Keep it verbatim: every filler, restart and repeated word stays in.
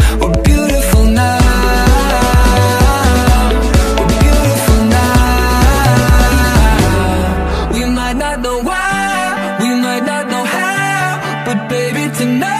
we're beautiful now. We're beautiful now. We might not know why, we might not know how, but baby tonight